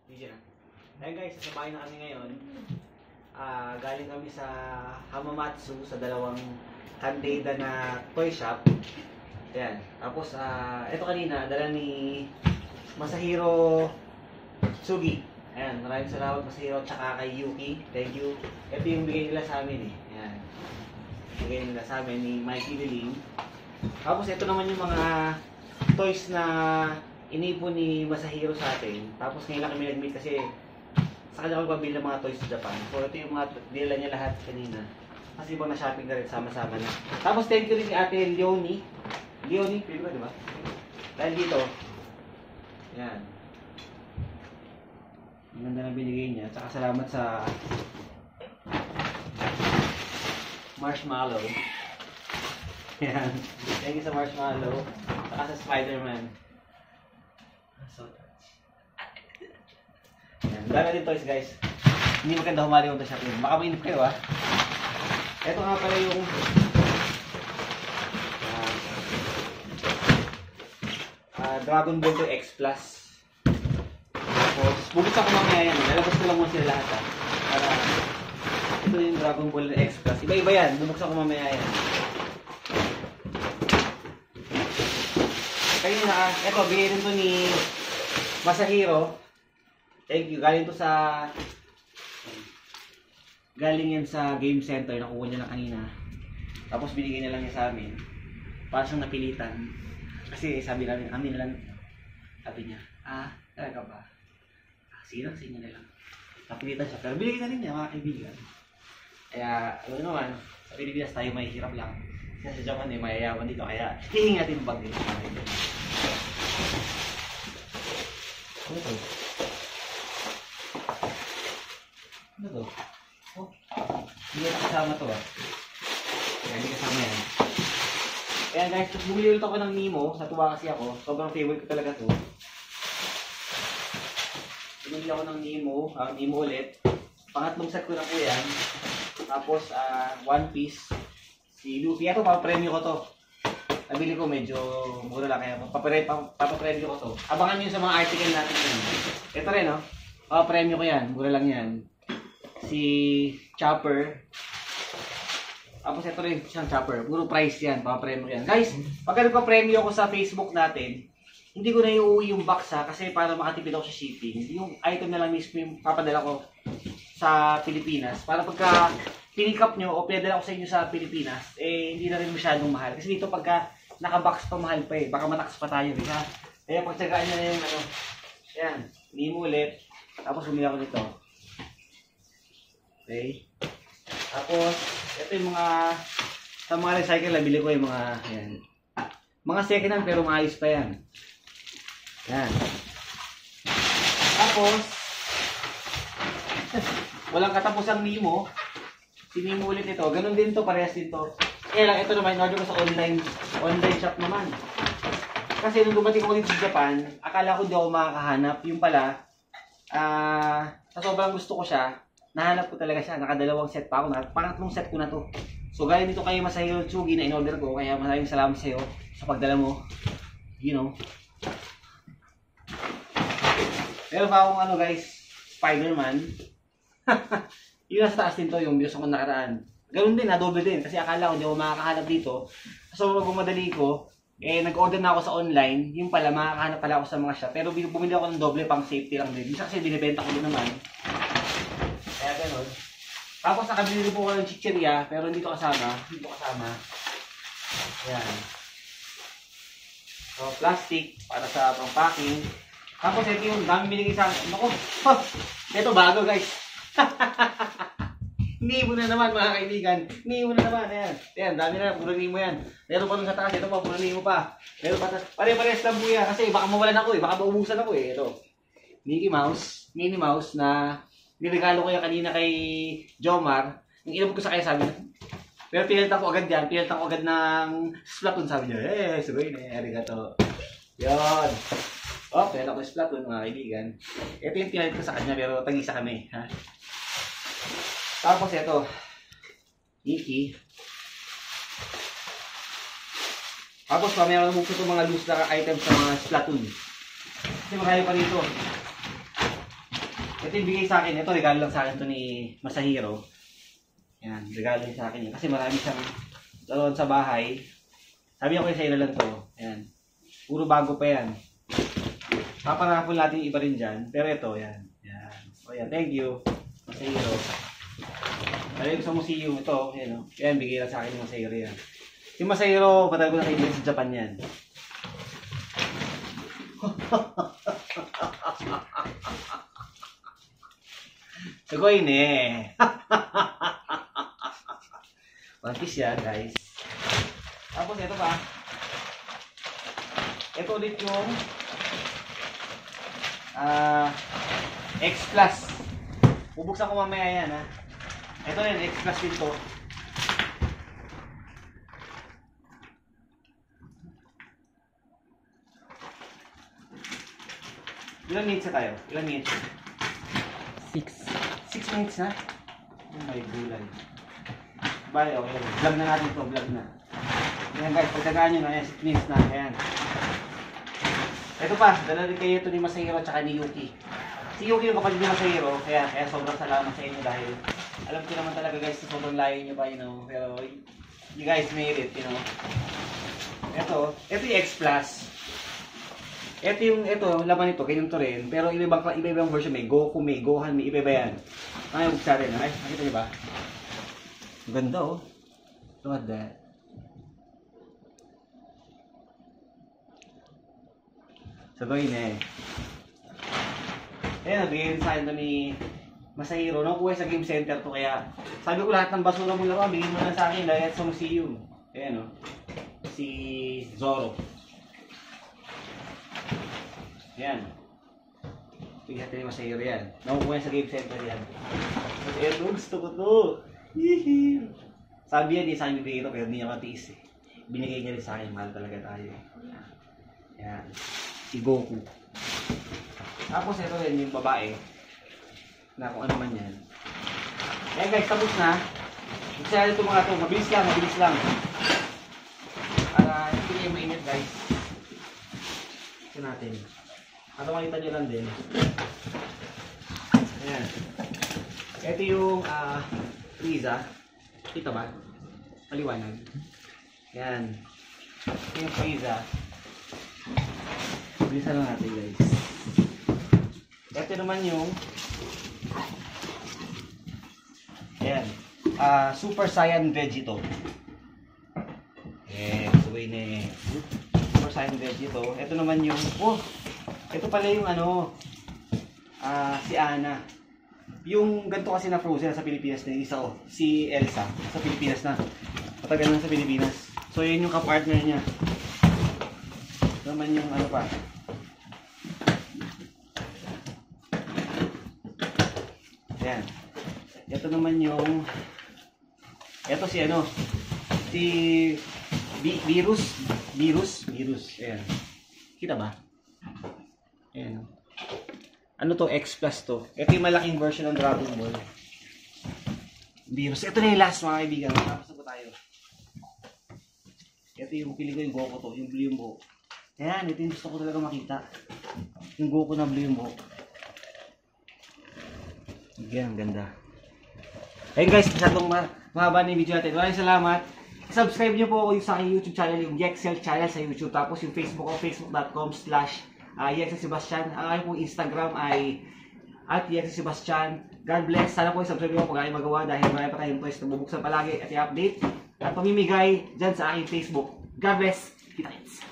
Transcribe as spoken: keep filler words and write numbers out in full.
Video na. Ayun guys, sasabayin na kami ngayon. Uh, galing kami sa Hamamatsu, sa dalawang Handeda na toy shop. Ayan. Tapos, uh, ito kanina, dala ni Masahiro Tsugi. Ayan, maraming salamat Masahiro, tsaka kay Yuki. Thank you. Ito yung bigay nila sa amin eh. Ayan. Bigay nila sa amin ni Mikey Liling. Tapos, ito naman yung mga toys na inipon ni Masahiro sa atin. Tapos, ngayon lang kami nag-meet kasi sa kanya ko pabili ng mga toys sa Japan. So, ito yung mga dila niya lahat kanina. Kasi ibang na-shopping na rin, sama-sama na. Tapos, thank you rin ni Ate Leonie. Leonie, pwede ba, di ba? Dahil dito, yan. Ang ganda na binigay niya. Tsaka salamat sa marshmallow. Yan. Thank you sa marshmallow. Tsaka sa Spider-Man. So, yan. Dala din toys, guys. Hindi maganda humali yung shopping. Baka mainip kayo, ha? Ito nga pala yung uh, uh, Dragon Ball two X Plus. Tapos, bubuksan ko mamaya yan. Lalabas ko lang mo sila lahat, ha? Para, ito yung Dragon Ball X Plus. Iba-iba yan. Bubuksan ko mamaya yan. Kaya na, ito, bigay rin to ni Masahiro. Thank you. Galing to sa galing yan sa game center. Nakuha niya na kanina. Tapos binigay na lang niya sa amin. Para siyang napilitan. Kasi sabi namin, amin na lang. Sabi niya, ah, talaga ba? Ah, sige lang, sige na lang. Napilitan siya. Pero binigay na rin niya, mga kaibigan. Kaya, ano naman, sa Pilipinas tayo may hirap lang. Kasi sa Japan eh, mayayaman dito. Kaya, hihingatin bag dito. Ano to? Ano to? Oh, hindi na kasama to ah. Kaya hindi kasama yan. Kaya guys, bumili ulit ako ng Nemo. Sa tuwa kasi ako. Sobrang favorite ko talaga to. Bumili ako ng Nemo. Uh, Nemo ulit. Pangatlong set ko na po yan. Tapos, uh, One Piece. Si Luffy. Ito, papapremyo ko to. Nabili ko medyo mura lang. Kaya papapremyo ko to. Abangan nyo sa mga article natin yun. Ito rin, no? Papapremyo ko yan. Mura lang yan. Si Chopper. Tapos ito rin siyang Chopper. Puro price yan. Papapremyo yan. Guys, pagka nagpa-premyo ako sa Facebook natin, hindi ko na iuwi yung box ha. Kasi para makatipid ako sa shipping. Yung item na lang mismo yung papadala ko sa Pilipinas. Para pagka pinick up nyo o pinadala ko sa inyo sa Pilipinas, eh hindi na rin masyadong mahal. Kasi dito pagka naka-box pa mahal pa eh. Baka mataks pa tayo. Eh, ha? Kaya pagtsagaan nyo na yung ano. Ayan. Hindi mo ulit. Tapos bumili ako nito. Okay. Tapos, ito yung mga sa mga recycle na bili ko yung mga ayan. Mga second hand pero maayos pa yan. Yan. Tapos, walang katapusang Nemo. Si Nemo ulit ito. Ganun din to, parehas din to. Eh lang, ito naman, in-order ko sa online online shop naman. Kasi nung dumating ko dito sa Japan, akala ko di ako makakahanap. Yung pala, ah, uh, sa sobrang gusto ko siya, nahanap ko talaga siya. Nakadalawang set pa ako. Pangatlong set ko na to. So, gaya nito kayo Masahiro Tsugi na in-order ko. Kaya maraming salamat sa iyo sa pagdala mo. You know. Meron pa akong ano guys, Spider-Man. Yung nasa taas din to, yung bilos akong nakaraan. Ganun din, nadoble din. Kasi akala ko di ako makakahanap dito. So, pag bumadali ko, eh, nag-order na ako sa online. Yung pala, makakahanap pala ako sa mga shop. Pero bumili ako ng doble pang safety lang din. Bisa kasi binibenta ko din naman. Kaya ganun. Tapos nakabili po ko ng chicheria, pero hindi to kasama. Hindi to kasama. Ayan. So, plastic para sa pang-packing. Tapos ito yung dami binigay sa akin. Naku, oh, ito bago guys. Nemo na naman mga kaibigan. Nemo na naman. Ayan. Ayan, dami na. Puro Nemo yan. Meron pa dun sa taas. Ito pa, puro Nemo pa. Meron pa. Pare-parehas lang po yan. Kasi baka mawalan ako eh. Baka maubusan ako eh. Ito. Mickey Mouse. Minnie Mouse na niregalo ko yan kanina kay Jomar. Yung inabot ko sa kanya sabi na. Pero pinalitan ko agad yan. Pinalitan ko agad ng Splatoon sabi niya. Eh, sabi na. Arigato. Yun. Oh, pinalitan ko ng Splatoon mga kaibigan. Ito yung pinalit ko sa kanya pero tag-isa kami. Ha? Tapos ito. Mickey. Tapos mamaya naman po itong mga loose na items sa mga Splatoon. Kasi marami pa rito. Ito yung bigay sa akin. Ito, regalo lang sa akin to ni Masahiro. Yan, regalo lang sa akin yun. Kasi marami siyang doon sa bahay. Sabi ako sa'yo na lang to. Yan. Puro bago pa yan. Paparapon natin iba rin dyan. Pero ito, yan. Yan. O yan, thank you. Masahiro. Dahil sa museum ito, yan o. Yan, bigay lang sa akin yung Masahiro yan. Yung Masahiro, patagal ko na kaibigan sa Japan yan. Sugoi ne. One piece yan, guys. Tapos ito pa. Ito ulit yung uh, X Plus. Bubuksan ko mamaya yan, ha. Ito yan, X Plus din to. Ilan minutes na tayo? Ilan minutes? Six. Six minutes na? Oh my gulay. Bye, okay. Vlog na natin ito, vlog na. Ayan guys, pagkagaan nyo na, ayan, six minutes na, ayan. Ito pa, dala rin kayo ito ni Masahiro at ni Yuki. Si Yuki yung kapatid ni Masahiro, kaya, kaya sobrang salamat sa inyo dahil alam ko naman talaga guys, sobrang layo nyo pa, you know, pero you guys made it, you know. Ito, ito yung X Plus. Ito yung, ito, laman nito, ganyan to rin. Pero iba-ibang iba-ibang version. May Goku, may Gohan, may iba-iba yan. Ano yung sa rin? Ay, nakita niyo ba? Ang ganda oh. Look at that. Sagoy na eh. Ayan, nabigyan sa akin ito ni Masahiro. Nakukuha sa game center to kaya sabi ko lahat ng basura mo lang, bigyan mo lang sa akin dahil sa museum. Ayan oh. Si Zoro. Yan. Tingnan natin yung Masahiro yan. Nakukuha sa game center yan. Kasi ito, gusto ko to. Hihi. Sabi yan, di sa akin bibigay ito, pero hindi niya matiis eh. Binigay niya rin sa akin, mahal talaga tayo. Yan. Si Goku. Tapos ito rin yung babae. Na kung ano man yan. Ayan guys, tapos na. Isa ito mga ito. Mabilis lang, mabilis lang. Para hindi kayo mainit guys. Ito natin. At makita nyo lang din. Ayan. Ito yung uh, Frieza. Kita ba? Maliwanag. Ayan. Ito yung Frieza. Bilisan lang natin guys. Ito naman yung ayan. Uh, Super Saiyan Vegito. Ayan. Subay na Super Saiyan Vegito. Ito naman yung oh! Ito pala yung ano, uh, si Anna. Yung ganito kasi na Frozen sa Pilipinas na isa oh, si Elsa sa Pilipinas na. Matagal na sa Pilipinas. So yun yung kapartner niya. Ito naman yung ano pa. Ayan. Ito naman yung, ito si ano, si Bi Virus. Virus. Virus. Ayan. Kita ba? Ayan. Ano to? X Plus to. Ito yung malaking version ng Dragon Ball. Virus. Ito na yung last mga kaibigan. Tapos na po tayo. Ito yung pili ko yung Goku to. Yung blue yung buhok. Ayan. Ito yung gusto ko talaga makita. Yung Goku na blue yung buhok. Ayan. Ganda. Ayun guys. Masyadong mahaba na yung video natin. Maraming salamat. Subscribe nyo po ako yung sa aking YouTube channel. Yung Yexel channel sa YouTube. Tapos yung Facebook ko. facebook dot com slash Uh, Yexel Sebastian. Ang aking pong Instagram ay at Yexel Sebastian. God bless. Sana po i-subscribe nyo kung kaya magawa dahil marami pa tayong toys na bubuksan palagi at i-update at pamimigay dyan sa aking Facebook. God bless. Kita-kits.